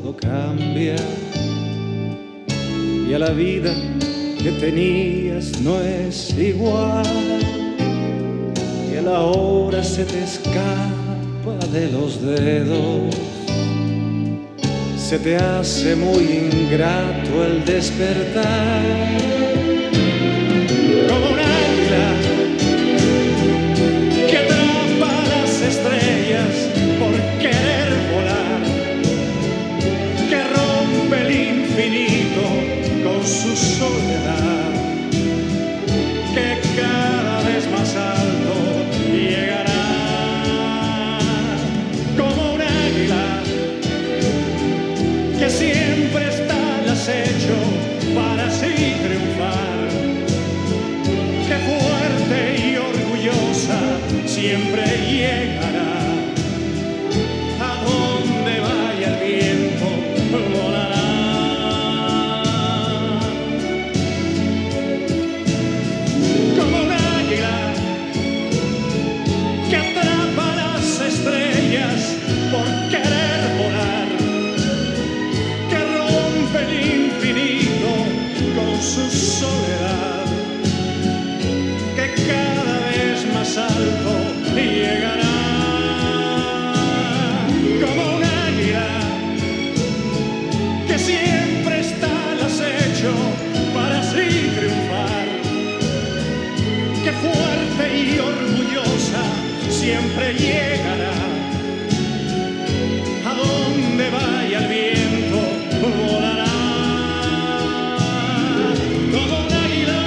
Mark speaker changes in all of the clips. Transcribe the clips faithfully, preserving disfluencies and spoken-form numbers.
Speaker 1: todo cambia y a la vida que tenías no es igual y a la hora se te escapa de los dedos, se te hace muy ingrato el despertar como un águila que atrapa las estrellas por querer volar, que rompe el infinito con su soledad, que cada vez más alto llegará como un águila que siempre está al acecho para así triunfar, que fuerte y orgullosa siempre llegará. A donde vaya el viento volará. Como un águila que atrapa las estrellas por querer volar, que rompe el infinito con su soledad, que cada vez más alto llegará. Como un águila que siempre está al acecho para así triunfar, que fuerte y orgullosa siempre llegará. A donde vaya el viento volará. Como un águila.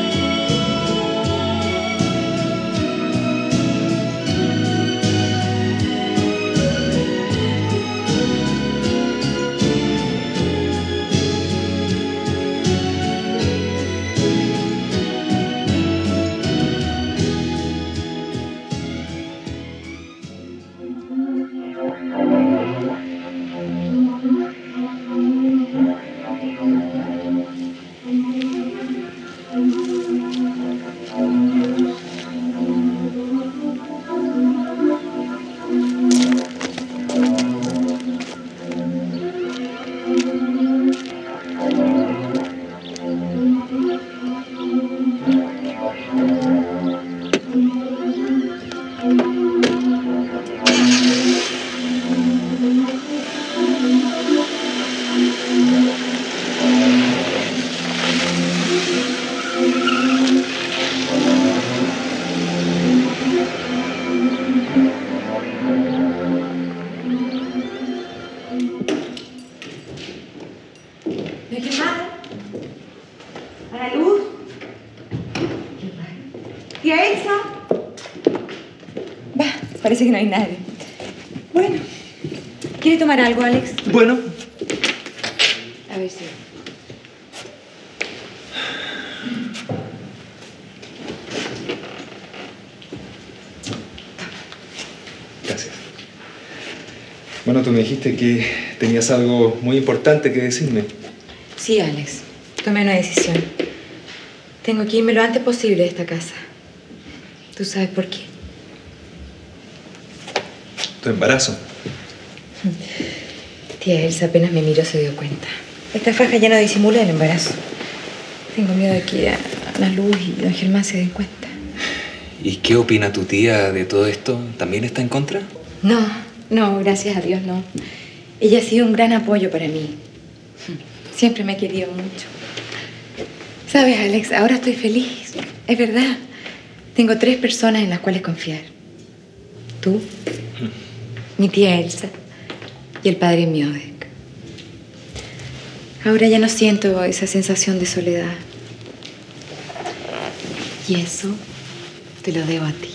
Speaker 2: ¿Me quemaron? ¿A la luz? Qué raro. ¿Tía Elsa? Va, parece que no hay nadie. Bueno, ¿quiere tomar algo, Alex?
Speaker 1: Bueno.
Speaker 2: A ver si...
Speaker 1: Gracias. Bueno, tú me dijiste que tenías algo muy importante que decirme.
Speaker 2: Sí, Alex. Tomé una decisión. Tengo que irme lo antes posible de esta casa. ¿Tú sabes por qué?
Speaker 1: Tu embarazo.
Speaker 2: Tía Elsa apenas me miró se dio cuenta. Esta faja ya no disimula el embarazo. Tengo miedo de que Ana Luz y don Germán se den cuenta.
Speaker 3: ¿Y qué opina tu tía de todo esto? ¿También está en contra?
Speaker 2: No, no, gracias a Dios, no. Ella ha sido un gran apoyo para mí. Siempre me ha querido mucho. ¿Sabes, Alex? Ahora estoy feliz. Es verdad. Tengo tres personas en las cuales confiar. Tú, mi tía Elsa y el padre Miodek. Ahora ya no siento esa sensación de soledad. Y eso te lo debo a ti.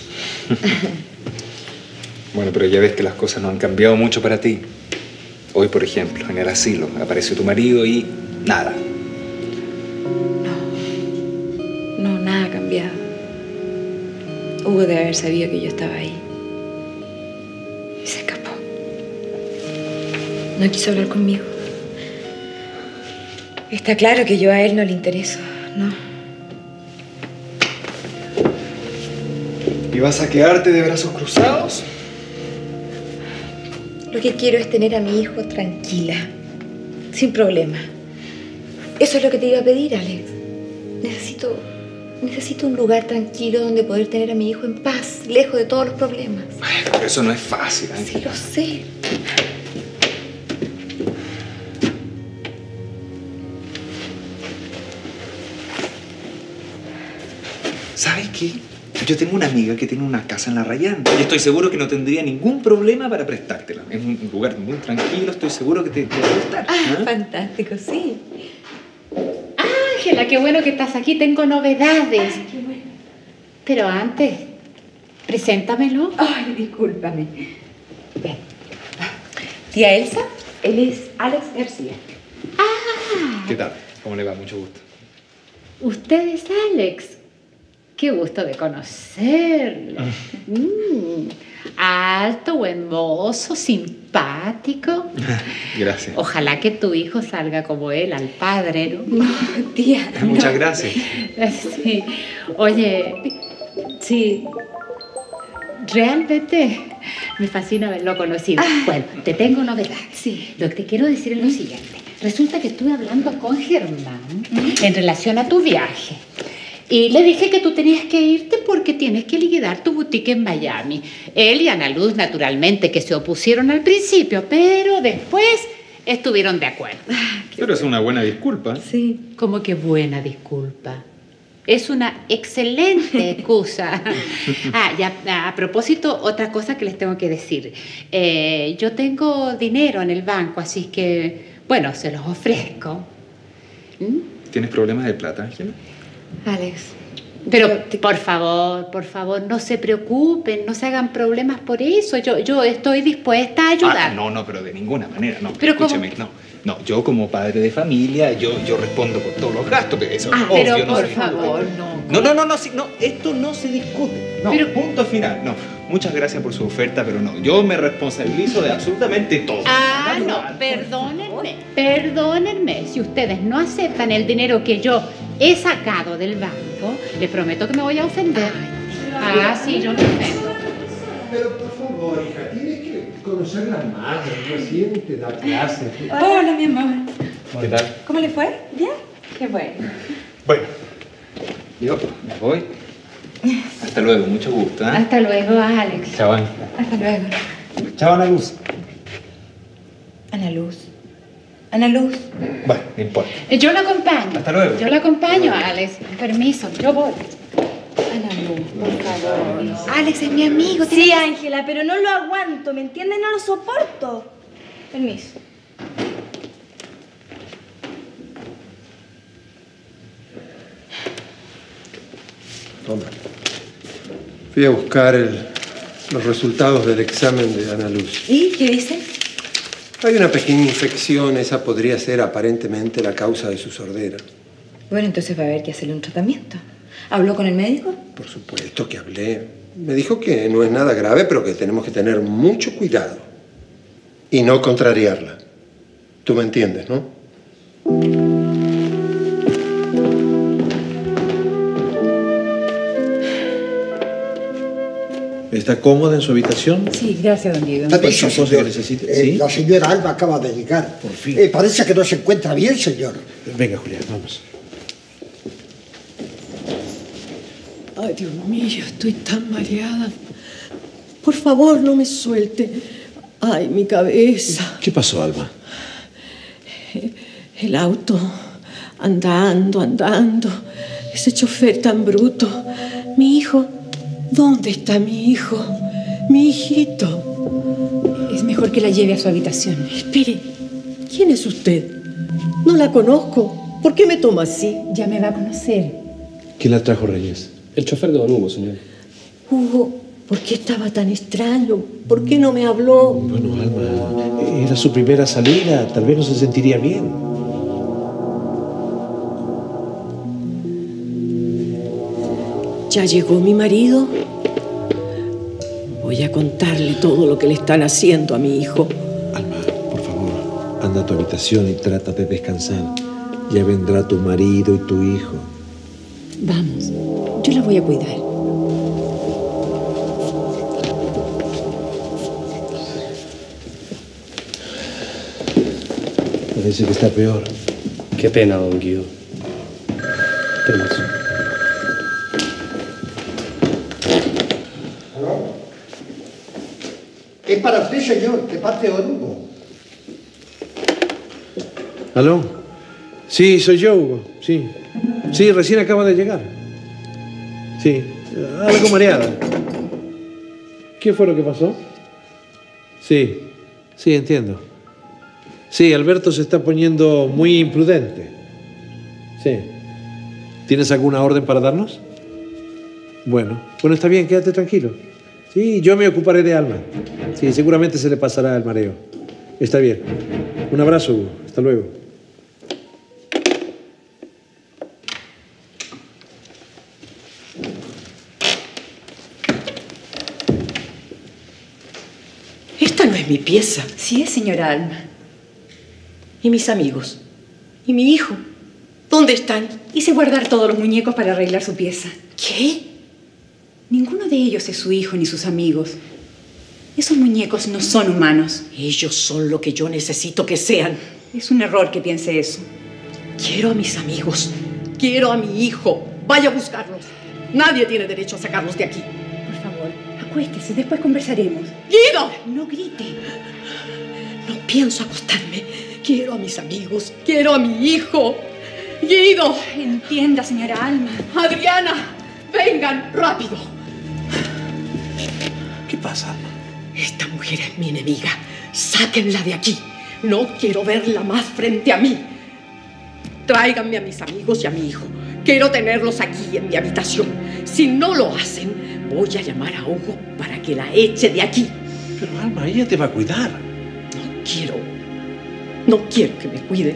Speaker 3: Bueno, pero ya ves que las cosas no han cambiado mucho para ti. Hoy, por ejemplo, en el asilo apareció tu marido y nada.
Speaker 2: No, no, nada ha cambiado. Hugo debe haber sabido que yo estaba ahí. Y se escapó. No quiso hablar conmigo. Está claro que yo a él no le intereso, ¿no?
Speaker 1: ¿Y vas a quedarte de brazos cruzados?
Speaker 2: Lo que quiero es tener a mi hijo tranquila. sin problema. Eso es lo que te iba a pedir, Alex. Necesito, necesito un lugar tranquilo donde poder tener a mi hijo en paz, lejos de todos los problemas.
Speaker 3: Ay, pero eso no es fácil, Ángela.
Speaker 2: Sí, lo sé.
Speaker 3: ¿Sabes qué? Yo tengo una amiga que tiene una casa en La Rayán y estoy seguro que no tendría ningún problema para prestártela. Es un lugar muy tranquilo, estoy seguro que te, te va a gustar.
Speaker 2: Ah,
Speaker 3: ¿Ah?
Speaker 2: fantástico, sí.
Speaker 4: Ángela, qué bueno que estás aquí. Tengo novedades.
Speaker 2: Qué bueno.
Speaker 4: Pero antes, preséntamelo.
Speaker 2: Ay, discúlpame. Ven. Tía Elsa, él es Alex García.
Speaker 4: Ah,
Speaker 3: ¿Qué tal? ¿Cómo le va? Mucho gusto.
Speaker 4: usted es Alex. Qué gusto de conocerlo. Mm, alto, buen mozo, simpático.
Speaker 3: Gracias.
Speaker 4: Ojalá que tu hijo salga como él, al padre, ¿no?
Speaker 2: No, tía.
Speaker 3: Muchas
Speaker 2: no.
Speaker 3: gracias.
Speaker 4: Sí. Oye, sí, realmente me fascina haberlo conocido.
Speaker 2: Ah.
Speaker 4: Bueno, te tengo novedades.
Speaker 2: Sí.
Speaker 4: Lo que te quiero decir es lo siguiente. Resulta que estuve hablando con Germán en relación a tu viaje. Y le dije que tú tenías que irte porque tienes que liquidar tu boutique en Miami. Él y Ana Luz, naturalmente, que se opusieron al principio, pero después estuvieron de acuerdo.
Speaker 3: Pero es una buena disculpa.
Speaker 2: Sí.
Speaker 4: Como que buena disculpa. Es una excelente excusa. Ah, ya, a propósito, otra cosa que les tengo que decir. Eh, yo tengo dinero en el banco, así que, bueno, se los ofrezco. ¿Mm?
Speaker 3: ¿Tienes problemas de plata, Ángela?
Speaker 2: Alex.
Speaker 4: Pero,
Speaker 2: yo te-
Speaker 4: por favor, por favor, no se preocupen, no se hagan problemas por eso. Yo, yo estoy dispuesta a ayudar.
Speaker 3: Ah, no, no, pero de ninguna manera, no.
Speaker 4: Pero
Speaker 3: escúcheme,
Speaker 4: ¿cómo?
Speaker 3: no. No, yo como padre de familia, yo, yo respondo por todos los gastos, pero eso
Speaker 4: Ah,
Speaker 3: es obvio,
Speaker 4: pero
Speaker 3: no
Speaker 4: por
Speaker 3: se discute.
Speaker 4: favor, no.
Speaker 3: No, no, no, no, sí, no, esto no se discute. No,
Speaker 4: Pero-
Speaker 3: punto final, no. Muchas gracias por su oferta, pero no, yo me responsabilizo de absolutamente todo.
Speaker 4: Ah, no,
Speaker 3: Natural.
Speaker 4: perdónenme, perdónenme. Si ustedes no aceptan el dinero que yo he sacado del banco, les prometo que me voy a ofender. Ah, sí, yo me ofendo.
Speaker 5: Pero por favor, hija, tienes que conocerla más, recién te da clases.
Speaker 2: Hola, mi amor.
Speaker 3: ¿Qué tal?
Speaker 2: ¿Cómo le fue? ¿Bien? Qué bueno.
Speaker 3: Bueno, yo me voy. Hasta luego, mucho gusto, ¿eh?
Speaker 4: Hasta luego, Alex.
Speaker 3: Chao, Ángela.
Speaker 2: Hasta luego.
Speaker 3: Chao, Ana Luz.
Speaker 2: Ana Luz. Ana Luz.
Speaker 3: Bueno, no importa.
Speaker 4: Yo lo acompaño.
Speaker 3: Hasta luego.
Speaker 4: Yo lo acompaño, Alex. Permiso, yo voy.
Speaker 2: Ana Luz, por favor. Alex es mi amigo.
Speaker 6: Sí, Ángela, pero no lo aguanto, ¿me entiendes? No lo soporto. Permiso.
Speaker 5: Toma. Fui a buscar el- los resultados del examen de Ana Luz.
Speaker 2: ¿Y qué dice?
Speaker 5: Hay una pequeña infección, esa podría ser aparentemente la causa de su sordera.
Speaker 2: Bueno, entonces va a haber que hacerle un tratamiento. ¿Habló con el médico?
Speaker 5: Por supuesto que hablé. Me dijo que no es nada grave, pero que tenemos que tener mucho cuidado. Y no contrariarla. Tú me entiendes, ¿no?
Speaker 7: ¿Está cómoda en su habitación?
Speaker 8: Sí, gracias, don Diego.
Speaker 7: Cualquier
Speaker 9: Permiso,
Speaker 7: cosa
Speaker 9: señor.
Speaker 7: que necesite.
Speaker 9: Eh,
Speaker 7: ¿Sí?
Speaker 9: La señora Alba acaba de llegar.
Speaker 7: Por fin.
Speaker 9: Eh, parece que no se encuentra bien, señor.
Speaker 7: Venga, Julián, vamos.
Speaker 8: Ay, Dios mío, estoy tan mareada. Por favor, no me suelte. Ay, mi cabeza.
Speaker 7: ¿Qué pasó, Alma?
Speaker 8: El auto, andando, andando. Ese chofer tan bruto. Mi hijo, ¿dónde está mi hijo? Mi hijito.
Speaker 10: Es mejor que la lleve a su habitación.
Speaker 8: Espere, ¿quién es usted? No la conozco. ¿Por qué me toma así?
Speaker 10: Ya me va a conocer.
Speaker 7: ¿Quién la trajo, Reyes?
Speaker 11: El chofer de Don Hugo, señor.
Speaker 8: Hugo, ¿por qué estaba tan extraño? ¿Por qué no me habló?
Speaker 7: Bueno, Alma, era su primera salida. Tal vez no se sentiría bien.
Speaker 8: ¿Ya llegó mi marido? Voy a contarle todo lo que le están haciendo a mi hijo.
Speaker 7: Alma, por favor, anda a tu habitación y trata de descansar. Ya vendrá tu marido y tu hijo.
Speaker 10: Vamos, yo la voy a cuidar.
Speaker 7: Parece que está peor.
Speaker 11: Qué pena, don Guido. Permiso.
Speaker 9: ¿Aló? Es para usted, señor, de parte de don Hugo.
Speaker 7: ¿Aló? Sí, soy yo, Hugo. Sí. Sí, recién acaba de llegar. Sí. Algo mareada. ¿Qué fue lo que pasó? Sí. Sí, entiendo. Sí, Alberto se está poniendo muy imprudente. Sí. ¿Tienes alguna orden para darnos? Bueno. Bueno, está bien, quédate tranquilo. Sí, yo me ocuparé de Alma. Sí, seguramente se le pasará el mareo. Está bien. Un abrazo, Hugo. Hasta luego.
Speaker 8: Esta no es mi pieza.
Speaker 2: Sí es, señora Alma.
Speaker 8: ¿Y mis amigos? ¿Y mi hijo? ¿Dónde están?
Speaker 10: Hice guardar todos los muñecos para arreglar su pieza.
Speaker 8: ¿Qué?
Speaker 10: Ninguno de ellos es su hijo ni sus amigos. Esos muñecos no son humanos.
Speaker 8: Ellos son lo que yo necesito que sean.
Speaker 10: Es un error que piense eso.
Speaker 8: Quiero a mis amigos. Quiero a mi hijo. Vaya a buscarlos. Nadie tiene derecho a sacarlos de aquí.
Speaker 10: Por favor, acuéstese, después conversaremos.
Speaker 8: ¡Guido!
Speaker 10: No grite.
Speaker 8: No pienso acostarme. Quiero a mis amigos. Quiero a mi hijo. ¡Guido!
Speaker 10: Entienda, señora Alma.
Speaker 8: ¡Adriana! ¡Vengan, rápido!
Speaker 7: ¿Qué pasa?
Speaker 8: Esta mujer es mi enemiga. Sáquenla de aquí. No quiero verla más frente a mí. Tráiganme a mis amigos y a mi hijo. Quiero tenerlos aquí en mi habitación. Si no lo hacen, voy a llamar a Hugo para que la eche de aquí.
Speaker 7: Pero Alma, ella te va a cuidar.
Speaker 8: No quiero. No quiero que me cuide.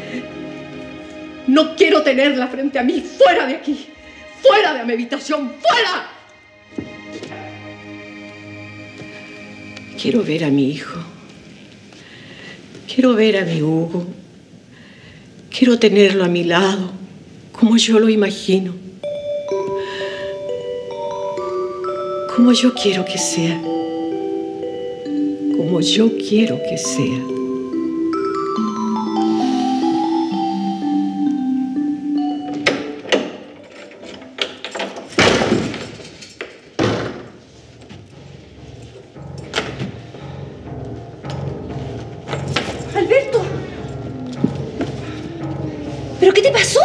Speaker 8: No quiero tenerla frente a mí. ¡Fuera de aquí! ¡Fuera de mi habitación! ¡Fuera! Quiero ver a mi hijo. Quiero ver a mi Hugo. Quiero tenerlo a mi lado, como yo lo imagino. Como yo quiero que sea. Como yo quiero que sea.
Speaker 2: ¡Alberto! ¿Pero qué te pasó?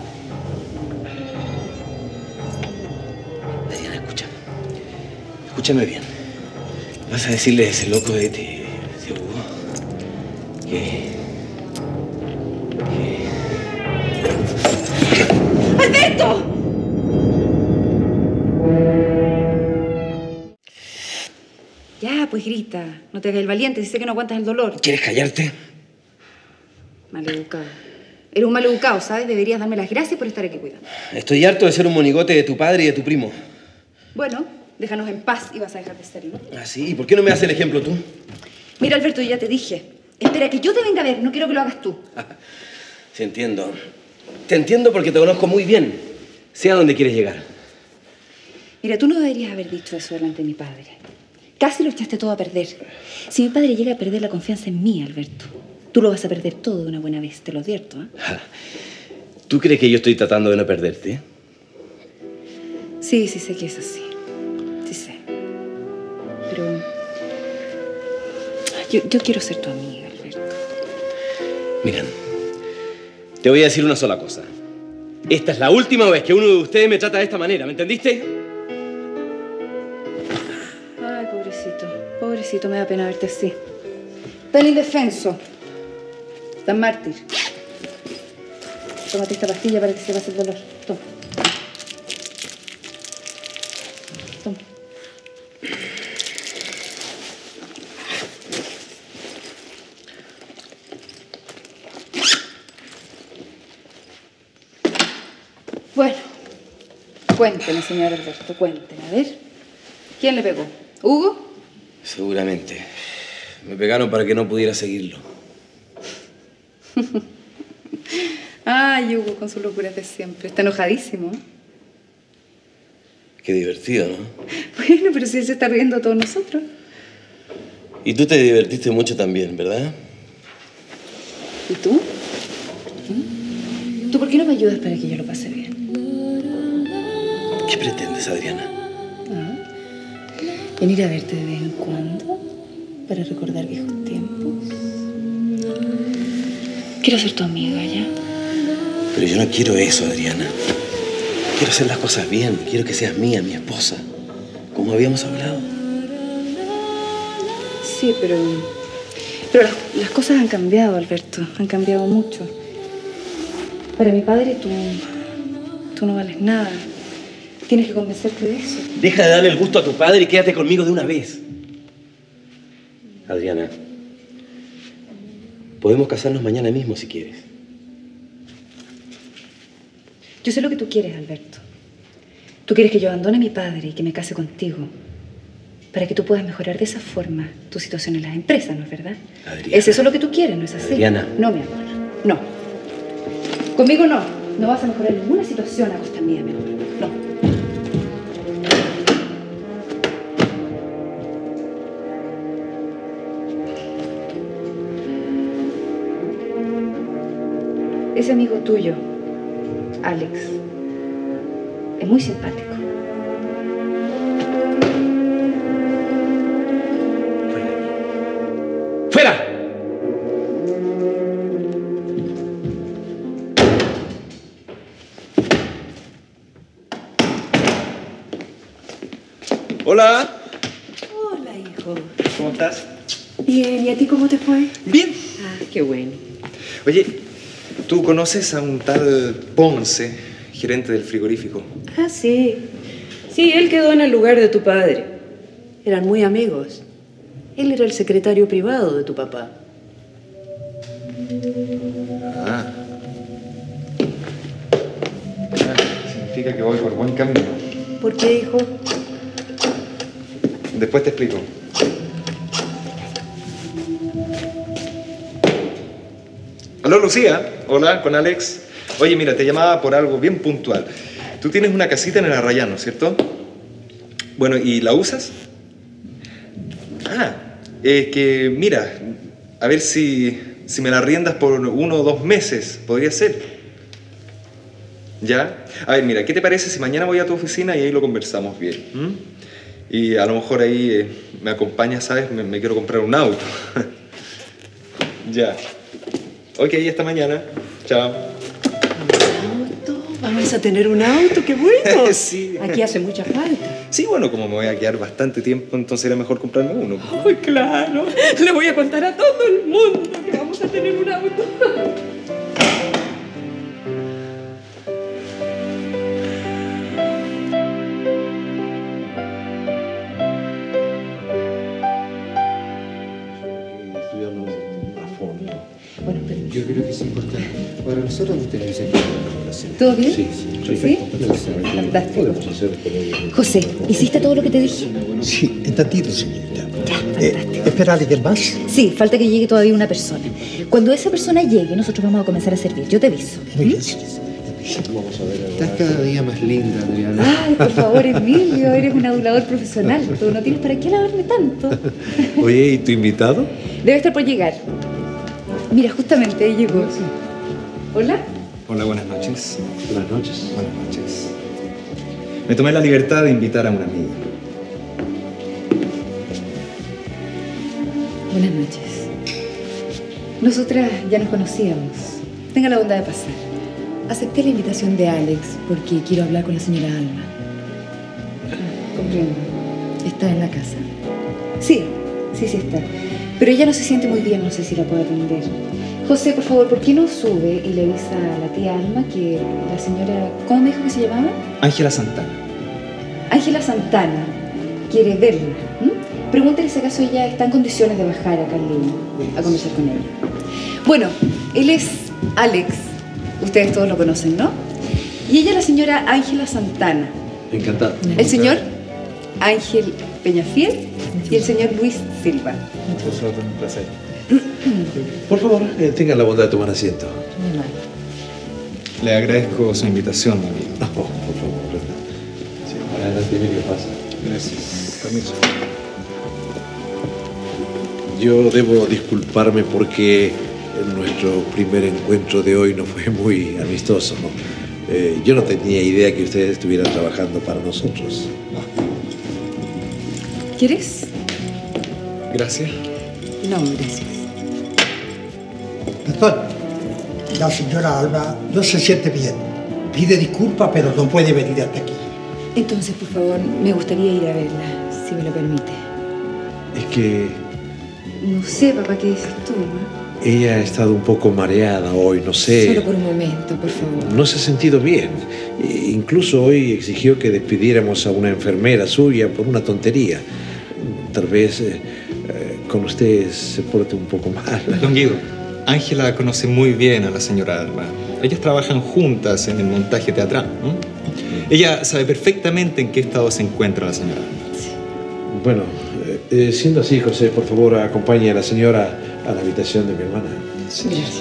Speaker 11: Adriana, escúchame. Escúchame bien. Vas a decirle a ese loco de, de, de Hugo que... que...
Speaker 2: ¡Alberto!
Speaker 10: Ya, pues grita. No te hagas el valiente, si sé que no aguantas el dolor.
Speaker 11: ¿Quieres callarte?
Speaker 10: Maleducado. Eres un maleducado, ¿sabes? Deberías darme las gracias por estar aquí cuidando.
Speaker 11: Estoy harto de ser un monigote de tu padre y de tu primo.
Speaker 10: Bueno, déjanos en paz y vas a dejar de serlo.
Speaker 11: ¿Ah, sí? ¿Y por qué no me haces el ejemplo tú?
Speaker 10: Mira, Alberto, yo ya te dije. Espera que yo te venga a ver, no quiero que lo hagas tú.
Speaker 11: Sí, entiendo. Te entiendo porque te conozco muy bien. Sé a dónde quieres llegar.
Speaker 10: Mira, tú no deberías haber dicho eso delante de mi padre. Casi lo echaste todo a perder. Si mi padre llega a perder la confianza en mí, Alberto, tú lo vas a perder todo de una buena vez, te lo advierto, ¿eh?
Speaker 11: ¿Tú crees que yo estoy tratando de no perderte?
Speaker 10: Sí, sí sé que es así. Sí sé. Pero... Yo, yo quiero ser tu amiga, Alberto.
Speaker 11: Mira, te voy a decir una sola cosa. Esta es la última vez que uno de ustedes me trata de esta manera, ¿me entendiste?
Speaker 10: Ay, pobrecito. Pobrecito, me da pena verte así. Tan indefenso. Tan mártir. Tómate esta pastilla para que se pase el dolor. Toma. Toma. Bueno, cuénteme, señor Alberto, cuénteme. A ver, ¿quién le pegó? ¿Hugo?
Speaker 11: Seguramente. Me pegaron para que no pudiera seguirlo.
Speaker 10: Ay, Hugo, con sus locuras de siempre. Está enojadísimo.
Speaker 11: Qué divertido, ¿no?
Speaker 10: Bueno, pero si él se está riendo a todos nosotros.
Speaker 11: Y tú te divertiste mucho también, ¿verdad?
Speaker 10: ¿Y tú? ¿Mm? ¿Tú por qué no me ayudas para que yo lo pase bien?
Speaker 11: ¿Qué pretendes, Adriana?
Speaker 10: ¿Ah? ¿Venir a verte de vez en cuando? ¿Para recordar viejos tiempos? Quiero ser tu amiga, ¿ya?
Speaker 11: Pero yo no quiero eso, Adriana. Quiero hacer las cosas bien. Quiero que seas mía, mi esposa. Como habíamos hablado.
Speaker 10: Sí, pero... Pero las, las cosas han cambiado, Alberto. Han cambiado mucho. Para mi padre, tú... Tú no vales nada. Tienes que convencerte de eso.
Speaker 11: Deja de darle el gusto a tu padre y quédate conmigo de una vez. Adriana, podemos casarnos mañana mismo si quieres.
Speaker 10: Yo sé lo que tú quieres, Alberto. Tú quieres que yo abandone a mi padre y que me case contigo. Para que tú puedas mejorar de esa forma tu situación en las empresas, ¿no es verdad?
Speaker 11: Adriana.
Speaker 10: ¿Es eso lo que tú quieres, no es así?
Speaker 11: Adriana.
Speaker 10: No, mi amor. No. Conmigo no. No vas a mejorar ninguna situación a costa mía, mi amor. No. Ese amigo tuyo, Alex, es muy simpático.
Speaker 11: ¡Fuera!
Speaker 3: Hola.
Speaker 12: Hola, hijo.
Speaker 3: ¿Cómo estás?
Speaker 12: Bien, ¿y a ti cómo te fue?
Speaker 3: Bien.
Speaker 12: Ah, qué bueno.
Speaker 3: Oye, ¿tú conoces a un tal Ponce, gerente del frigorífico?
Speaker 12: Ah, sí. Sí, él quedó en el lugar de tu padre. Eran muy amigos. Él era el secretario privado de tu papá.
Speaker 3: Ah. Ah, significa que voy por buen camino.
Speaker 12: ¿Por qué, hijo?
Speaker 3: Después te explico. Aló, Lucía. Hola, con Alex. Oye, mira, te llamaba por algo bien puntual. Tú tienes una casita en el Arrayán, ¿no es cierto? Bueno, ¿y la usas? Ah, eh, que mira, a ver si, si me la arriendas por uno o dos meses. Podría ser. ¿Ya? A ver, mira, ¿qué te parece si mañana voy a tu oficina y ahí lo conversamos bien? ¿Mm? Y a lo mejor ahí eh, me acompañas, ¿sabes? Me, me quiero comprar un auto. Ya. Ok, hasta mañana. Chao.
Speaker 12: Vamos a tener un auto, qué bueno.
Speaker 3: Sí.
Speaker 12: Aquí hace mucha falta.
Speaker 3: Sí, bueno, como me voy a quedar bastante tiempo, entonces era mejor comprarme uno.
Speaker 12: ¡Ay, claro! Le voy a contar a todo el mundo que vamos a tener un auto.
Speaker 10: Bueno, pero...
Speaker 5: Yo creo que es importante. Para nosotros nos tenemos que hacer una colaboración.
Speaker 10: ¿Todo bien?
Speaker 5: Sí, sí.
Speaker 10: ¿Sí? Fantástico.
Speaker 5: Podemos hacer con ellos.
Speaker 10: José, ¿hiciste todo lo que te dije?
Speaker 9: Sí, en tantito, señorita.
Speaker 10: Ya,
Speaker 9: Eh,
Speaker 10: fantástico.
Speaker 9: ¿Espera a alguien más?
Speaker 10: Sí, falta que llegue todavía una persona. Cuando esa persona llegue, nosotros vamos a comenzar a servir. Yo te aviso.
Speaker 9: Muy bien.
Speaker 5: Vamos a ver. Estás cada día más linda, Adriana.
Speaker 10: Ay, por favor, Emilio, eres un adulador profesional. Tú no tienes para qué alabarme tanto.
Speaker 7: Oye, ¿y tu invitado?
Speaker 10: Debe estar por llegar. Mira, justamente ahí llegó. ¿Hola?
Speaker 3: Hola, buenas noches.
Speaker 7: Buenas noches.
Speaker 3: Buenas noches. Me tomé la libertad de invitar a una amiga.
Speaker 10: Buenas noches. Nosotras ya nos conocíamos. Tenga la bondad de pasar. Acepté la invitación de Alex porque quiero hablar con la señora Alma. Ah, comprendo. ¿Está en la casa? Sí, sí, sí está. Pero ella no se siente muy bien, no sé si la puedo atender. José, por favor, ¿por qué no sube y le avisa a la tía Alma que la señora... ¿Cómo me dijo que se llamaba?
Speaker 3: Ángela Santana.
Speaker 10: Ángela Santana quiere verla. ¿Mm? Pregúntale si acaso ella está en condiciones de bajar acá en Lima a conversar con ella. Bueno, él es Alex. Ustedes todos lo conocen, ¿no? Y ella es la señora Ángela Santana.
Speaker 7: Encantado.
Speaker 10: El señor Ángel Peñafiel y el señor Luis Silva.
Speaker 3: Nosotros, un placer.
Speaker 7: Por favor, eh, tengan la bondad de tomar asiento.
Speaker 10: Muy mal.
Speaker 3: Le agradezco su invitación, amigo.
Speaker 7: No, por favor. Sí, adelante, Emilio, pasa.
Speaker 3: Gracias. Permiso.
Speaker 7: Yo debo disculparme porque nuestro primer encuentro de hoy no fue muy amistoso, ¿no? Eh, yo no tenía idea que ustedes estuvieran trabajando para nosotros.
Speaker 2: ¿Quieres?
Speaker 3: Gracias.
Speaker 2: No, gracias.
Speaker 9: Doctor, la señora Alba no se siente bien. Pide disculpas, pero no puede venir hasta aquí.
Speaker 10: Entonces, por favor, me gustaría ir a verla, si me lo permite.
Speaker 7: Es que
Speaker 10: No sé, papá, ¿qué dices tú? ¿No?
Speaker 7: ella ha estado un poco mareada hoy, no sé.
Speaker 10: Solo por un momento, por favor.
Speaker 7: No se ha sentido bien. E incluso hoy exigió que despidiéramos a una enfermera suya por una tontería. Tal vez eh, eh, con usted se porte un poco mal.
Speaker 3: Don Guido, Ángela conoce muy bien a la señora Alba. Ellas trabajan juntas en el montaje teatral, ¿no? Ella sabe perfectamente en qué estado se encuentra la señora Alba.
Speaker 10: Sí.
Speaker 7: Bueno, eh, siendo así, José, por favor, acompañe a la señora a la habitación de mi hermana.
Speaker 10: Sí. Gracias.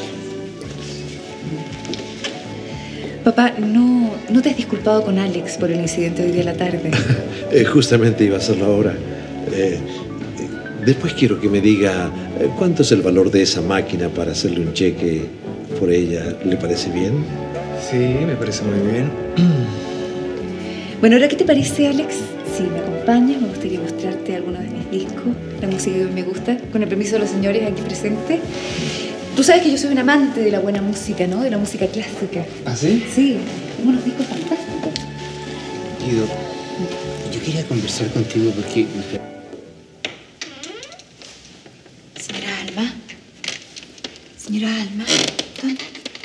Speaker 10: Papá, ¿no, ¿no te has disculpado con Alex por el incidente de hoy de la tarde?
Speaker 7: eh, justamente iba a hacerlo ahora. Eh, después quiero que me diga eh, cuánto es el valor de esa máquina para hacerle un cheque por ella. ¿Le parece bien?
Speaker 3: Sí, me parece muy bien.
Speaker 10: Bueno, ahora, ¿qué te parece, Alex? Si me acompañas, me gustaría mostrarte algunos de mis discos, la música que me gusta, con el permiso de los señores aquí presentes. Tú sabes que yo soy un amante de la buena música, ¿no? De la música clásica.
Speaker 3: ¿Ah, sí?
Speaker 10: Sí, tengo unos discos fantásticos.
Speaker 13: Guido, yo quería conversar contigo porque...
Speaker 10: Señora Alma. Señora Alma. ¿Dónde?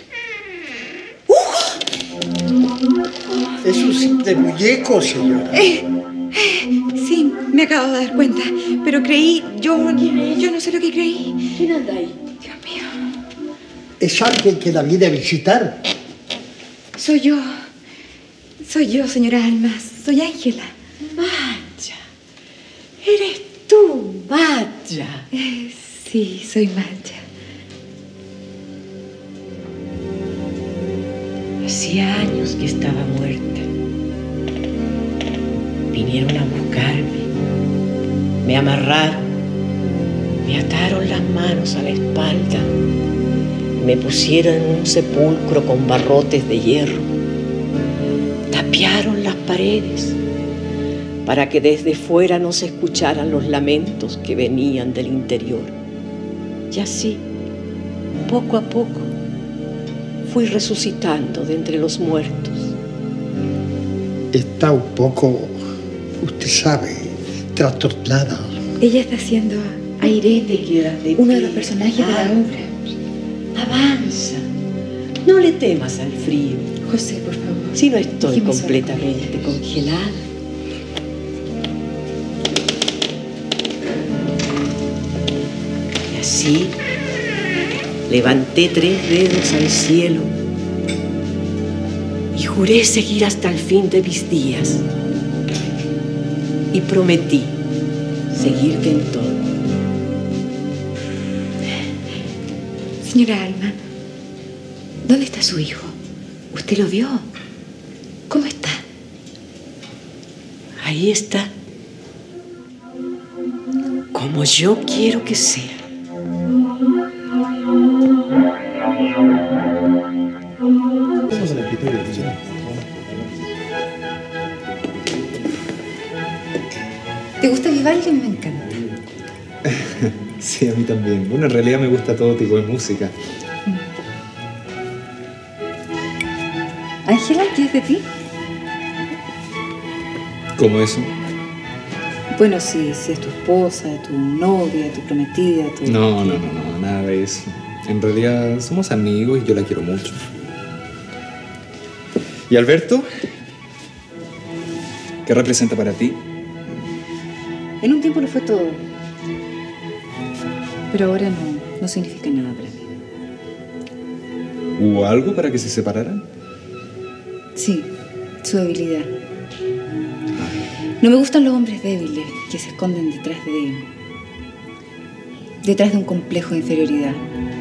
Speaker 9: Es un simple muñeco, señora.
Speaker 2: Eh, eh, sí, me acabo de dar cuenta, pero creí, yo, yo no sé lo que creí.
Speaker 8: ¿Quién anda ahí?
Speaker 2: Dios mío.
Speaker 9: Es alguien que la viene a visitar.
Speaker 2: Soy yo. Soy yo, señora Alma. Soy Ángela.
Speaker 8: Maya. Eres tú, Maya.
Speaker 2: Eh, sí, soy Maya.
Speaker 8: Hacía años que estaba muerta. Vinieron a buscarme. Me amarraron. Me ataron las manos a la espalda. Me pusieron en un sepulcro con barrotes de hierro. Tapiaron las paredes para que desde fuera no se escucharan los lamentos que venían del interior. Y así, poco a poco, fui resucitando de entre los muertos.
Speaker 9: Está un poco, usted sabe, trastornada.
Speaker 2: Ella está haciendo a Irene,
Speaker 8: de
Speaker 2: uno de
Speaker 8: pie.
Speaker 2: los personajes de la
Speaker 8: Ah.
Speaker 2: obra.
Speaker 8: Avanza. No le temas al frío.
Speaker 2: José, por favor.
Speaker 8: Si no estoy
Speaker 2: Déjeme sola
Speaker 8: completamente congelada. Y así levanté tres dedos al cielo y juré seguir hasta el fin de mis días. Y prometí seguirte en todo.
Speaker 2: Señora Alma, ¿dónde está su hijo? ¿Usted lo vio? ¿Cómo está?
Speaker 8: Ahí está. Como yo quiero que sea.
Speaker 7: Vamos al escritorio, señora.
Speaker 10: ¿Te gusta Vivaldi? Me encanta.
Speaker 3: Sí, a mí también. Bueno, en realidad me gusta todo tipo de música.
Speaker 10: Ángela, ¿qué es de ti?
Speaker 3: ¿Cómo eso?
Speaker 10: Bueno, si, si es tu esposa, tu novia, tu prometida, tu...
Speaker 3: No, no, no, no, nada de eso. En realidad somos amigos y yo la quiero mucho. ¿Y Alberto? ¿Qué representa para ti?
Speaker 10: En un tiempo lo fue todo. Pero ahora no, no significa nada para mí.
Speaker 3: ¿Hubo algo para que se separaran?
Speaker 10: Sí, su debilidad. No me gustan los hombres débiles que se esconden detrás de... detrás de un complejo de inferioridad.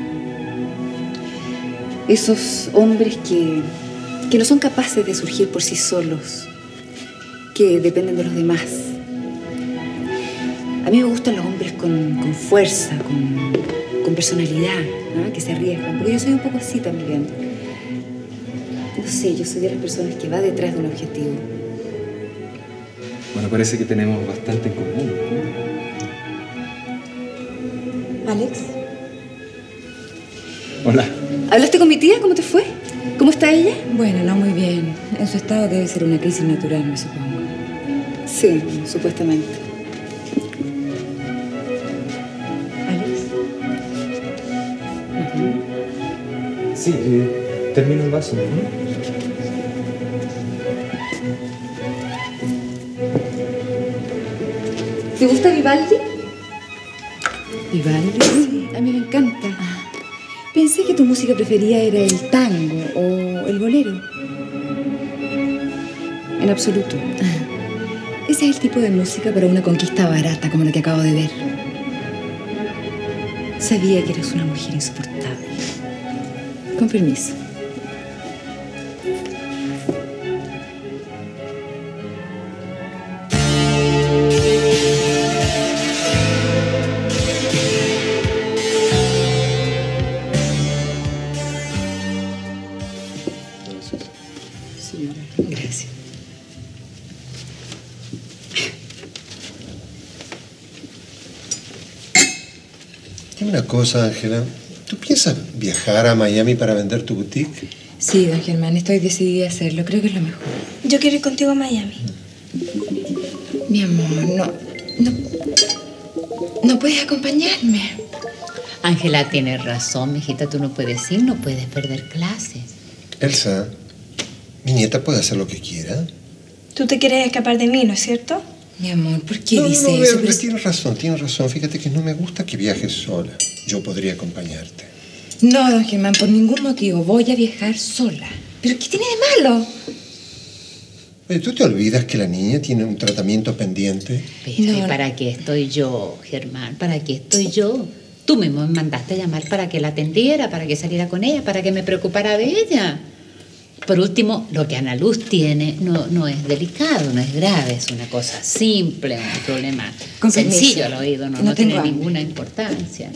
Speaker 10: Esos hombres que, que no son capaces de surgir por sí solos, que dependen de los demás. A mí me gustan los hombres con, con fuerza, con, con personalidad, ¿no? Que se arriesgan. Porque yo soy un poco así también. No sé, yo soy de las personas que va detrás de un objetivo.
Speaker 3: Bueno, parece que tenemos bastante en común.
Speaker 10: Alex,
Speaker 3: Hola.
Speaker 10: ¿hablaste con mi tía? ¿Cómo te fue? ¿Cómo está ella? Bueno, no muy bien. En su estado debe ser una crisis natural, me supongo. Sí, supuestamente. ¿Alex?
Speaker 3: Sí, eh, termino el vaso, ¿no?
Speaker 10: ¿Te gusta Vivaldi? ¿Vivaldi? Sí, a mí me encanta. Pensé que tu música preferida era el tango o el bolero. En absoluto. Ese es el tipo de música para una conquista barata como la que acabo de ver. Sabía que eras una mujer insoportable. Con permiso. Gracias.
Speaker 5: Dime una cosa, Ángela. ¿Tú piensas viajar a Miami para vender tu boutique?
Speaker 2: Sí, don Germán, estoy decidida a hacerlo. Creo que es lo mejor.
Speaker 6: Yo quiero ir contigo a Miami.
Speaker 2: Mi amor, no... No, no puedes acompañarme.
Speaker 4: Ángela tiene razón, mijita. Tú no puedes ir, no puedes perder clases.
Speaker 5: Elsa, mi nieta puede hacer lo que quiera.
Speaker 6: Tú te quieres escapar de mí, ¿no es cierto?
Speaker 2: Mi amor, ¿por qué
Speaker 5: no,
Speaker 2: dice
Speaker 5: no,
Speaker 2: eso?
Speaker 5: No,
Speaker 2: Pero...
Speaker 5: tienes razón, tienes razón. Fíjate que no me gusta que viajes sola. Yo podría acompañarte.
Speaker 2: No, don Germán, por ningún motivo. Voy a viajar sola. ¿Pero qué tiene de malo?
Speaker 5: Oye, ¿tú te olvidas que la niña tiene un tratamiento pendiente?
Speaker 4: Pero, ¿y para qué estoy yo, Germán? ¿Para qué estoy yo? Tú mismo me mandaste a llamar para que la atendiera, para que saliera con ella, para que me preocupara de ella. Por último, lo que Ana Luz tiene no, no es delicado, no es grave, es una cosa simple, un problema
Speaker 2: Con
Speaker 4: sencillo
Speaker 2: permiso.
Speaker 4: al oído, no,
Speaker 2: No
Speaker 4: no
Speaker 2: tengo
Speaker 4: tiene
Speaker 2: hambre.
Speaker 4: ninguna importancia.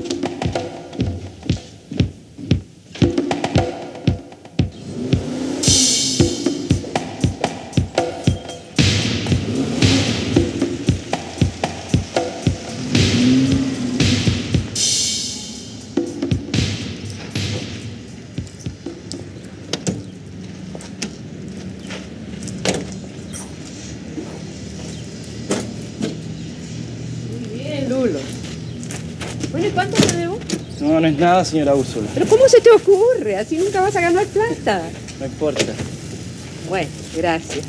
Speaker 12: Lulo. Bueno, ¿y cuánto te debo?
Speaker 14: No, no es nada, señora Úrsula.
Speaker 12: ¿Pero cómo se te ocurre? Así nunca vas a ganar plata.
Speaker 14: No importa.
Speaker 12: Bueno, gracias.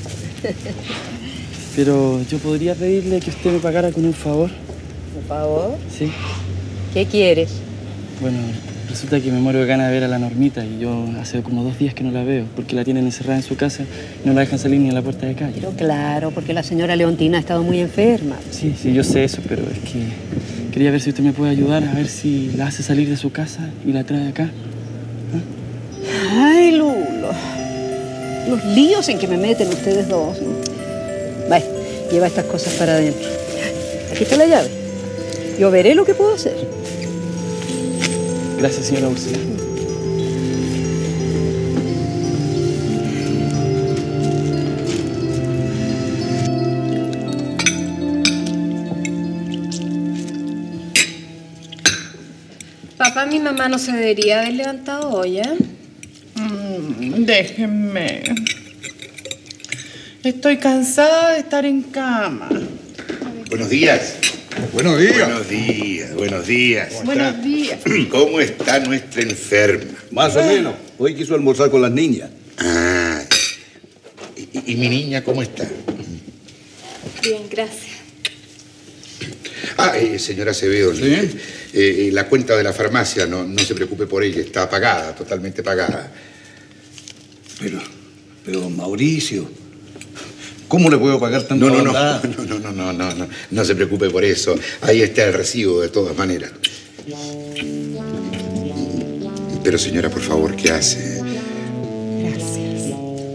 Speaker 14: Pero yo podría pedirle que usted me pagara con un favor.
Speaker 12: ¿Por favor?
Speaker 14: Sí.
Speaker 12: ¿Qué quieres?
Speaker 14: Bueno, resulta que me muero de ganas de ver a la Normita y yo hace como dos días que no la veo porque la tienen encerrada en su casa y no la dejan salir ni a la puerta de calle.
Speaker 12: Pero claro, porque la señora Leontina ha estado muy enferma.
Speaker 14: Sí, sí, yo sé eso, pero es que quería ver si usted me puede ayudar a ver si la hace salir de su casa y la trae acá.
Speaker 12: Ay, Lulo. Los líos en que me meten ustedes dos. Vaya, lleva estas cosas para adentro. Aquí está la llave. Yo veré lo que puedo hacer.
Speaker 14: Gracias, señora Úrsula.
Speaker 15: Papá, mi mamá no se debería haber levantado hoy, ¿eh?
Speaker 16: Mm, déjenme. Estoy cansada de estar en cama.
Speaker 17: Buenos días.
Speaker 18: Buenos días.
Speaker 17: Buenos días, buenos días.
Speaker 16: Buenos días.
Speaker 17: ¿Cómo está nuestra enferma?
Speaker 18: Más o menos. Hoy quiso almorzar con las niñas.
Speaker 17: Ah. ¿Y, y mi niña cómo está?
Speaker 15: Bien, gracias.
Speaker 17: Ah, eh, señora Acevedo,
Speaker 18: ¿Sí?
Speaker 17: eh, eh, la cuenta de la farmacia, no, no se preocupe por ella, está pagada, totalmente pagada.
Speaker 18: Pero, pero don Mauricio, ¿cómo le puedo pagar tanto?
Speaker 17: No, no, no, no, no, no, no, no, no, no se preocupe por eso. Ahí está el recibo, de todas maneras. Pero señora, por favor, ¿qué hace?
Speaker 2: Gracias.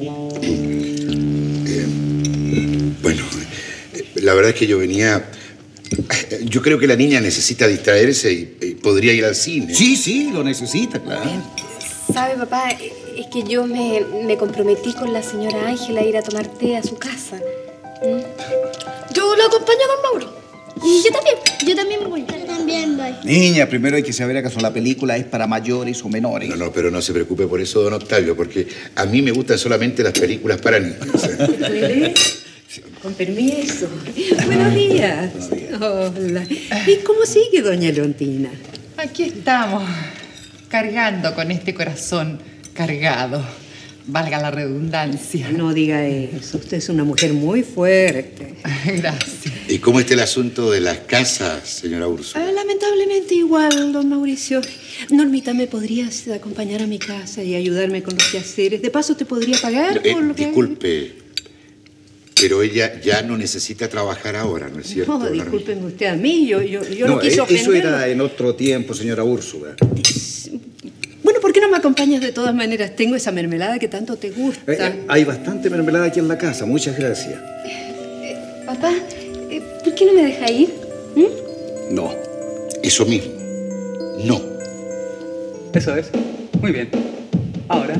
Speaker 17: Eh, bueno, eh, la verdad es que yo venía... Yo creo que la niña necesita distraerse y, y podría ir al cine.
Speaker 18: Sí, sí, lo necesita, claro.
Speaker 15: ¿Sabe, papá? Es que yo me, me comprometí con la señora Ángela a ir a tomar té a su casa. ¿Mm? Yo lo acompaño a don Mauro. Y yo también, yo también voy. Yo también voy.
Speaker 18: Niña, primero hay que saber acaso la película es para mayores o menores.
Speaker 17: No, no, pero no se preocupe por eso, don Octavio, porque a mí me gustan solamente las películas para niños.
Speaker 19: ¿Puede? Con permiso. Buenos días. Hola. ¿Y cómo sigue, doña Leontina?
Speaker 16: Aquí estamos, cargando con este corazón cargado. Valga la redundancia.
Speaker 19: No diga eso. Usted es una mujer muy fuerte.
Speaker 16: Gracias.
Speaker 17: ¿Y cómo está el asunto de las casas, señora Úrsula?
Speaker 19: Ah, lamentablemente igual, don Mauricio. Normita, ¿me podrías acompañar a mi casa y ayudarme con los quehaceres? De paso, ¿te podría pagar
Speaker 17: Eh,
Speaker 19: por lo que...
Speaker 17: disculpe, pero ella ya no necesita trabajar ahora, ¿no es cierto?
Speaker 19: No, discúlpeme usted a mí. Yo, yo, yo no,
Speaker 18: No,
Speaker 19: quise
Speaker 18: eh,
Speaker 19: ofenderlo.
Speaker 18: eso era en otro tiempo, señora Úrsula.
Speaker 19: Bueno, ¿por qué no me acompañas de todas maneras? Tengo esa mermelada que tanto te gusta.
Speaker 18: Eh, eh, hay bastante mermelada aquí en la casa, muchas gracias.
Speaker 15: Papá, eh, ¿por qué no me deja ir? ¿Mm?
Speaker 17: No, eso mismo, no.
Speaker 20: Eso es. Muy bien. Ahora.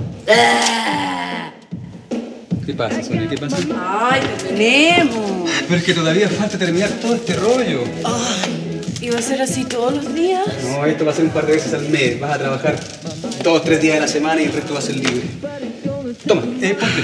Speaker 20: ¿Qué pasa, Sonia? ¿Qué pasa?
Speaker 19: ¡Ay, te tenemos!
Speaker 20: Pero es que todavía falta terminar todo este rollo.
Speaker 15: ¿Y va a ser así todos los días?
Speaker 20: No, esto va a ser un par de veces al mes. Vas a trabajar dos, tres días de la semana y el resto va a ser libre. Toma, eh, ponte.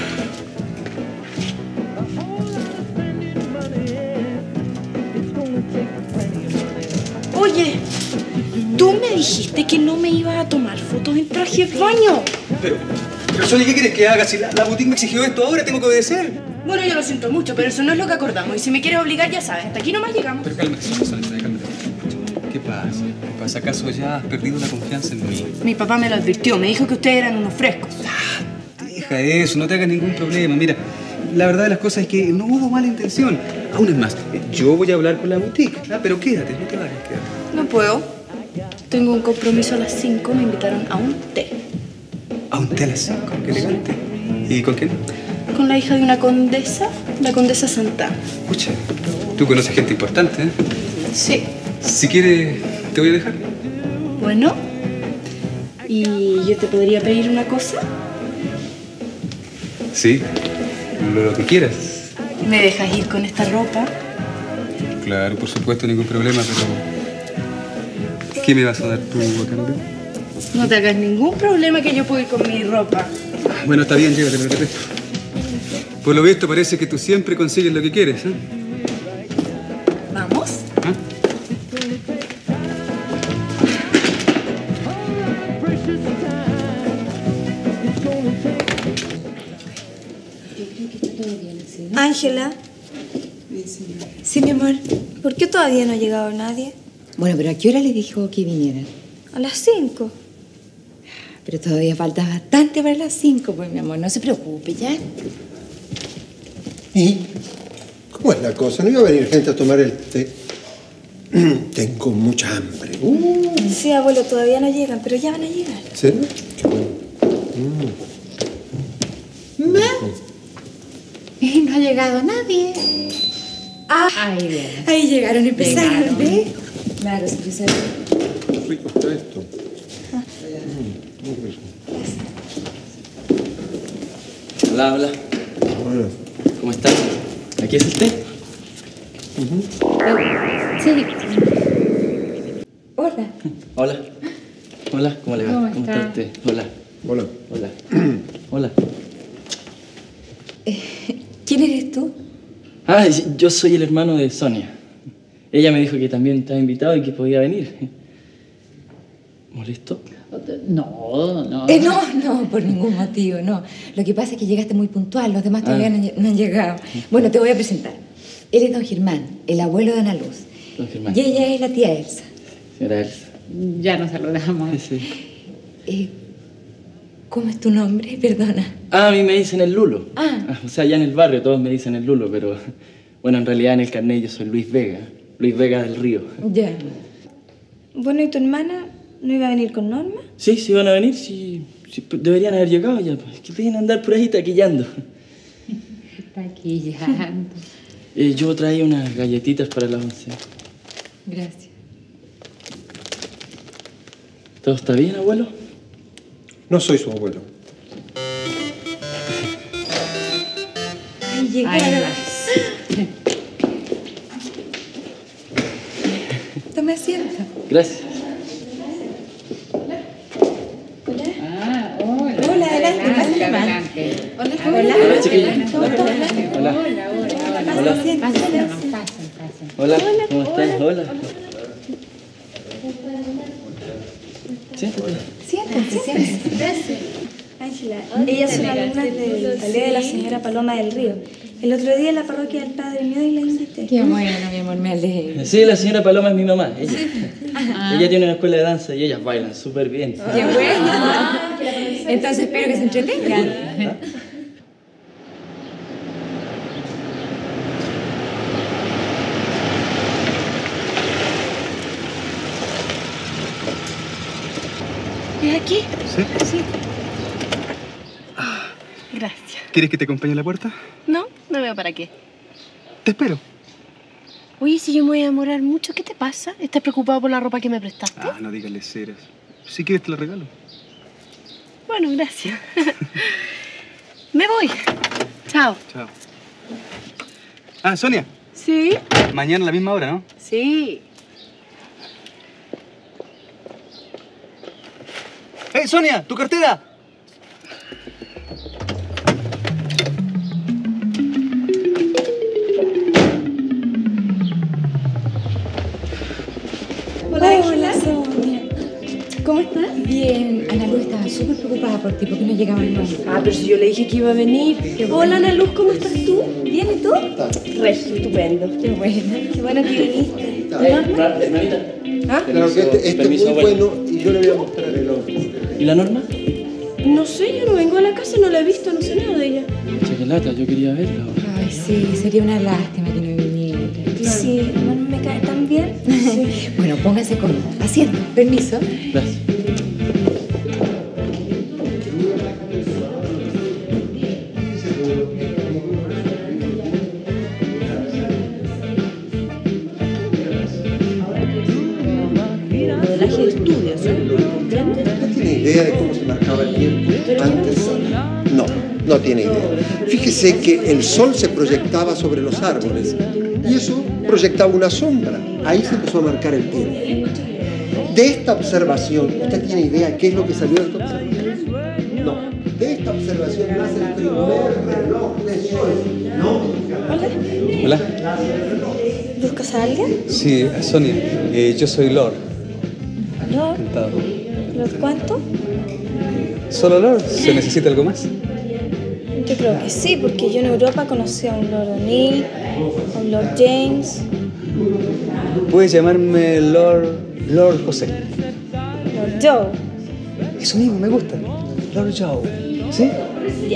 Speaker 15: Oye, tú me dijiste que no me ibas a tomar fotos en traje de baño.
Speaker 20: Pero, pero Sonia, ¿qué quieres que haga? Si la, la boutique me exigió esto ahora, tengo que obedecer.
Speaker 15: Bueno, yo lo siento mucho, pero eso no es lo que acordamos. Y si me quieres obligar, ya sabes, hasta aquí nomás llegamos.
Speaker 20: Pero cálmate, Sonia, Sonia, Sonia, cálmate. ¿Qué pasa? ¿Qué pasa? ¿Acaso ya has perdido la confianza en mí?
Speaker 15: Mi papá me lo advirtió, me dijo que ustedes eran unos frescos.
Speaker 20: Deja eso, no te hagas ningún problema. Mira, la verdad de las cosas es que no hubo mala intención. Aún es más, yo voy a hablar con la boutique, ¿ah? Pero quédate, no te vayas, quédate.
Speaker 15: No puedo. Tengo un compromiso a las cinco, me invitaron a un té.
Speaker 20: ¿A un té a las cinco? Qué elegante. ¿Y con quién?
Speaker 15: Con la hija de una condesa, la condesa Santana.
Speaker 20: Escucha, tú conoces gente importante, ¿eh?
Speaker 15: Sí.
Speaker 20: Si quieres, te voy a dejar.
Speaker 15: Bueno, ¿y yo te podría pedir una cosa?
Speaker 20: Sí, lo, lo que quieras.
Speaker 15: ¿Me dejas ir con esta ropa?
Speaker 20: Claro, por supuesto, ningún problema, pero... ¿Qué me vas a dar tú a cambio?
Speaker 15: No te hagas ningún problema que yo puedo ir con mi ropa.
Speaker 20: Bueno, está bien, llévatelo, te presto. Por lo visto parece que tú siempre consigues lo que quieres, ¿eh?
Speaker 15: ¿Vamos?
Speaker 20: ¿Ah?
Speaker 6: Ángela. Sí, mi amor. ¿Por qué todavía no ha llegado nadie?
Speaker 2: Bueno, pero ¿a qué hora le dijo que vinieran?
Speaker 6: A las cinco.
Speaker 2: Pero todavía falta bastante para las cinco, pues, mi amor. No se preocupe, ¿ya?
Speaker 5: ¿Y cómo es la cosa? ¿No iba a venir gente a tomar el té? Tengo mucha hambre. Uh.
Speaker 6: Sí, abuelo, todavía no llegan, pero ya van a llegar.
Speaker 5: ¿Sí? Qué bueno. Mm.
Speaker 4: Y no ha llegado nadie.
Speaker 2: Ah,
Speaker 4: ahí viene.
Speaker 2: Ahí llegaron, empezaron,
Speaker 4: Llegaron.
Speaker 2: ¿ves? Claro, se empezaron.
Speaker 5: Qué rico está esto.
Speaker 14: Hola, hola.
Speaker 5: Hola.
Speaker 14: ¿Cómo estás? ¿Aquí es el té?
Speaker 2: Sí. Hola.
Speaker 14: Hola. Hola, ¿cómo le va?
Speaker 2: ¿Cómo
Speaker 14: ¿Cómo
Speaker 2: está?
Speaker 14: está usted? Hola.
Speaker 5: Hola.
Speaker 14: Hola. Hola.
Speaker 2: ¿Quién eres tú?
Speaker 14: Ah, yo soy el hermano de Sonia. Ella me dijo que también estaba invitado y que podía venir. ¿Molesto?
Speaker 4: No, no.
Speaker 2: Eh, no, no, por ningún motivo, no. Lo que pasa es que llegaste muy puntual, los demás todavía
Speaker 14: Ah.
Speaker 2: no, han- no han llegado. Bueno, te voy a presentar. Él es don Germán, el abuelo de Ana Luz.
Speaker 14: Don Germán.
Speaker 2: Y ella es la tía Elsa.
Speaker 14: Señora Elsa.
Speaker 4: Ya nos saludamos.
Speaker 14: Sí.
Speaker 2: Eh, ¿Cómo es tu nombre? Perdona.
Speaker 14: Ah, a mí me dicen el Lulo.
Speaker 2: Ah.
Speaker 14: Ah, o sea, allá en el barrio todos me dicen el Lulo, pero... Bueno, en realidad en el carnet yo soy Luis Vega. Luis Vega del Río.
Speaker 2: Ya.
Speaker 6: Bueno, ¿y tu hermana no iba a venir con Norma?
Speaker 14: Sí, sí van a venir, sí, sí, deberían haber llegado ya. Pues. Que pueden andar por ahí taquillando.
Speaker 4: Taquillando.
Speaker 14: Eh, yo traía unas galletitas para la once.
Speaker 2: Gracias.
Speaker 14: ¿Todo está bien, abuelo?
Speaker 5: No soy su abuelo.
Speaker 2: Ay, llegaron. Tome asiento.
Speaker 14: Gracias.
Speaker 2: Hola. Hola, adelante, adelante.
Speaker 4: Adelante.
Speaker 2: Hola,
Speaker 4: Hola.
Speaker 14: Hola, chiquillos.
Speaker 2: ¿Cómo estás?
Speaker 14: Hola.
Speaker 2: Hola.
Speaker 14: Hola, ¿cómo estás? Hola. Siéntate.
Speaker 2: Siéntate, siéntate.
Speaker 6: Gracias. Ángela, ellas son alumnas del ballet de la señora Paloma del Río. El otro día en la parroquia del Padre mío y la invité.
Speaker 2: Qué bueno, mi amor, me alegro.
Speaker 14: Sí, la señora Paloma es mi mamá. Ella,
Speaker 2: Ajá.
Speaker 14: ella tiene una escuela de danza y ellas bailan súper bien.
Speaker 2: Qué bueno. Entonces espero que se entretengan.
Speaker 6: ¿Es aquí?
Speaker 20: ¿Sí?
Speaker 6: Sí. Gracias.
Speaker 20: ¿Quieres que te acompañe a la puerta?
Speaker 6: No, no veo para qué.
Speaker 20: Te espero.
Speaker 6: Oye, si yo me voy a demorar mucho, ¿qué te pasa? ¿Estás preocupado por la ropa que me prestaste?
Speaker 20: Ah, no digas leceras. Si quieres te la regalo.
Speaker 6: Bueno, gracias. Me voy. Chao.
Speaker 20: Chao. Ah, Sonia.
Speaker 6: ¿Sí?
Speaker 20: Mañana a la misma hora, ¿no?
Speaker 6: Sí.
Speaker 20: ¡Eh, Sonia! ¡Tu cartera!
Speaker 2: Hola, hola, Sonia. ¿Cómo estás? Bien. Ana Luz estaba súper preocupada por ti porque no llegaban nunca.
Speaker 6: Ah, pero si yo le dije que iba a venir. Hola, Ana Luz, ¿cómo estás tú? ¿Bien y tú?
Speaker 2: Resto, estupendo. Qué bueno.
Speaker 6: Qué bueno que viniste.
Speaker 14: Hermanita.
Speaker 6: ¿Ah?
Speaker 5: Claro que este, este
Speaker 14: Permiso,
Speaker 5: es muy
Speaker 14: abuelo.
Speaker 5: bueno y yo le voy a mostrar el otro.
Speaker 14: ¿Y la Norma?
Speaker 6: No sé, yo no vengo a la casa, no la he visto, no sé nada de ella.
Speaker 14: Mucha que lata, yo quería verla.
Speaker 2: Ay, sí, sería una lástima que no viniera.
Speaker 6: Sí, no me cae tan bien. Sí.
Speaker 2: Bueno, póngase cómodo. Asiento, permiso.
Speaker 14: Gracias.
Speaker 5: ¿Usted tiene idea de cómo se marcaba el tiempo antes? No, no tiene idea. Fíjese que el sol se proyectaba sobre los árboles y eso proyectaba una sombra. Ahí se empezó a marcar el tiempo. De esta observación, ¿usted tiene idea qué es lo que salió de esta observación? No. De esta observación nace el primer reloj de sol. No.
Speaker 20: Hola.
Speaker 6: ¿Buscas a alguien?
Speaker 20: Sí, Sonia. Eh, yo soy Lord.
Speaker 6: No.
Speaker 20: Encantado.
Speaker 6: ¿Los cuánto?
Speaker 20: ¿Solo Lord? ¿Se necesita algo más?
Speaker 6: Yo creo que sí, porque yo en Europa conocí a un Lord O'Neill, a un Lord James,
Speaker 20: Puedes llamarme Lord... Lord José.
Speaker 6: Lord Joe.
Speaker 20: Eso mismo, me gusta. Lord Joe. ¿Sí?
Speaker 6: Ya.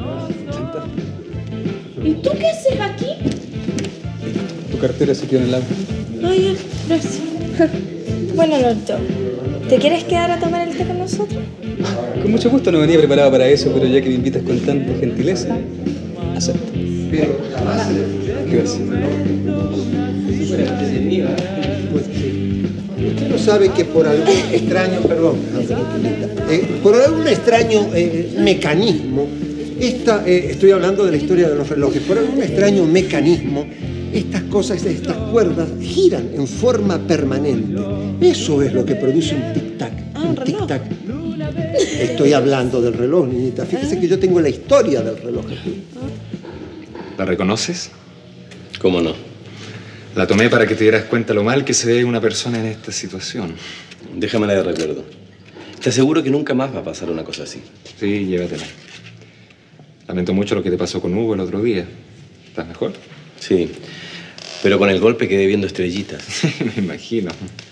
Speaker 6: ¿Y tú qué haces aquí?
Speaker 20: Tu cartera se quedó en el auto.
Speaker 6: Ah, ya, gracias. Bueno, Lord Joe, ¿te quieres quedar a tomar el té con nosotros?
Speaker 20: Con mucho gusto, no venía preparado para eso, pero ya que me invitas con tanta gentileza, acepto. Gracias.
Speaker 5: Usted no sabe que por algún extraño, perdón, eh, por algún extraño eh, mecanismo, esta, eh, estoy hablando de la historia de los relojes, por algún extraño mecanismo, estas cosas, estas cuerdas giran en forma permanente. Eso es lo que produce un tic-tac, un tic-tac. Estoy hablando del reloj, niñita. Fíjese que yo tengo la historia del reloj aquí.
Speaker 3: ¿La reconoces?
Speaker 11: ¿Cómo no?
Speaker 3: La tomé para que te dieras cuenta lo mal que se ve una persona en esta situación.
Speaker 11: Déjamela de recuerdo. Te aseguro que nunca más va a pasar una cosa así.
Speaker 3: Sí, llévatela. Lamento mucho lo que te pasó con Hugo el otro día. ¿Estás mejor?
Speaker 11: Sí, pero con el golpe quedé viendo estrellitas.
Speaker 3: Me imagino.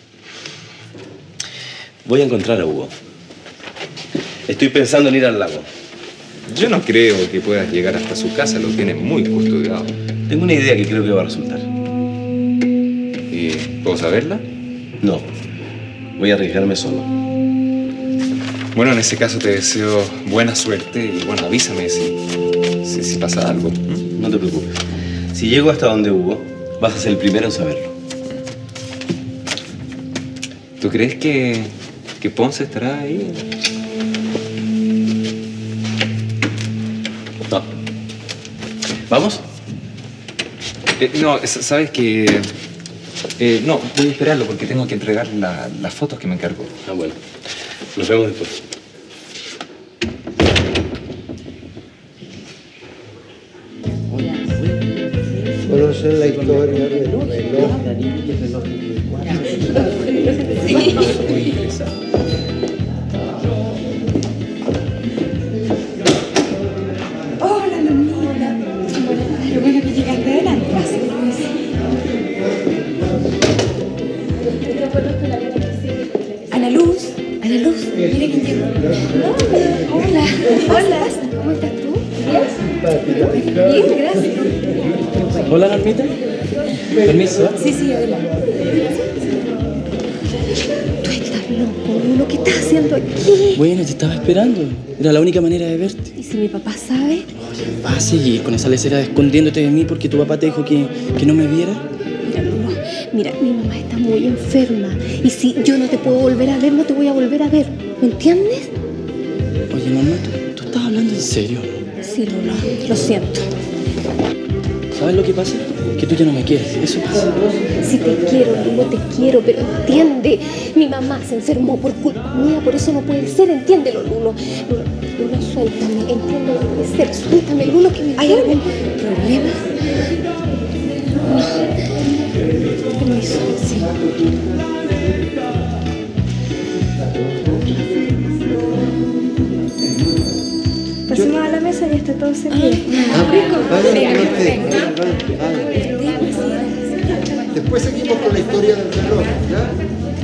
Speaker 11: Voy a encontrar a Hugo. Estoy pensando en ir al lago.
Speaker 3: Yo no creo que puedas llegar hasta su casa, lo tiene muy custodiado.
Speaker 11: Tengo una idea que creo que va a resultar.
Speaker 3: ¿Y puedo saberla?
Speaker 11: No. Voy a arriesgarme solo.
Speaker 3: Bueno, en ese caso te deseo buena suerte y bueno, avísame si, si, si pasa algo.
Speaker 11: No te preocupes. Si llego hasta donde Hugo, vas a ser el primero en saberlo.
Speaker 3: ¿Tú crees que que Ponce estará ahí.
Speaker 11: No. ¿Vamos?
Speaker 3: Eh, no, sabes que... Eh, no, voy a esperarlo porque tengo que entregar la, las fotos que me encargó.
Speaker 11: Ah, bueno. Nos vemos después.
Speaker 5: ¿Conocen la historia del reloj?
Speaker 2: Sí. Hola, Normita. Qué bueno que llegaste adelante. Ana Luz, Ana Luz, mira quién llegó. Hola, hola. ¿Cómo estás tú? Bien. Bien, gracias.
Speaker 14: Hola, Normita. Permiso.
Speaker 2: Sí, sí, adelante.
Speaker 15: Tú estás loco, Lulo. ¿Qué estás haciendo aquí?
Speaker 14: Bueno, te estaba esperando. Era la única manera de verte.
Speaker 15: ¿Y si mi papá sabe?
Speaker 14: Oye, ¿vas a seguir con esa lecera escondiéndote de mí porque tu papá te dijo que, que no me viera?
Speaker 15: Mira, Lulo, mira, mi mamá está muy enferma. Y si yo no te puedo volver a ver, no te voy a volver a ver. ¿Me entiendes?
Speaker 14: Oye, mamá, ¿tú, tú estás hablando en serio?
Speaker 15: Sí, Lulo, lo siento.
Speaker 14: ¿Sabes lo que pasa? Que tú ya no me quieres. Eso pasa.
Speaker 15: Sí te quiero, Lulo, te quiero, pero entiende. Mi mamá se enfermó por culpa mía, por eso no puede ser. Entiéndelo, Lulo. Lulo, Lulo, suéltame. Entiende, no puede ser. Suéltame, Lulo, que me
Speaker 2: ¿Hay
Speaker 15: duele.
Speaker 2: algún problema?
Speaker 15: No. Permiso, sí.
Speaker 6: Pasemos a la mesa y ya está todo servido.
Speaker 5: Ah,
Speaker 6: rico.
Speaker 5: Venga, venga, venga. Después seguimos con la historia del reloj, ¿ya?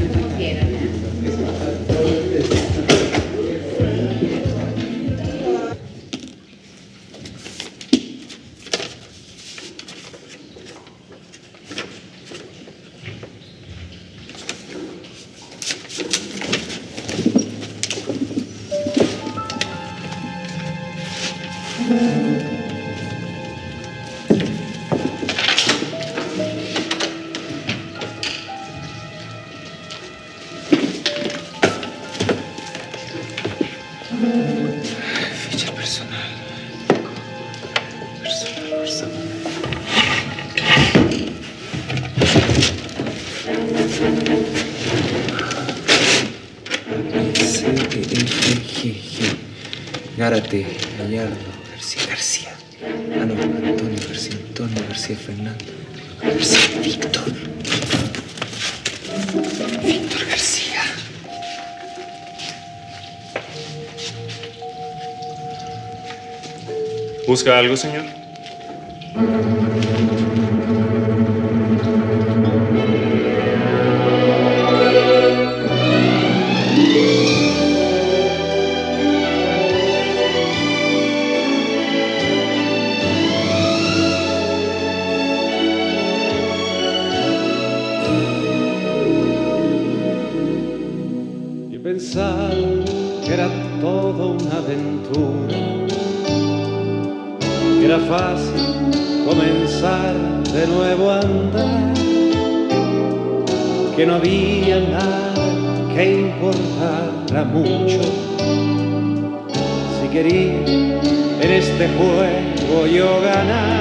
Speaker 3: Ficha personal. Personal, personal. C, E, F, G, G. Gárate, Gallardo, García, García. Ah, no, Antonio García, Antonio García Fernando. García, Víctor. Víctor García.
Speaker 21: ¿Busca algo, señor?
Speaker 1: Y pensaba que era todo una aventura, que era fácil comenzar de nuevo a andar, que no había nada que importara mucho. Si quería en este juego yo ganar,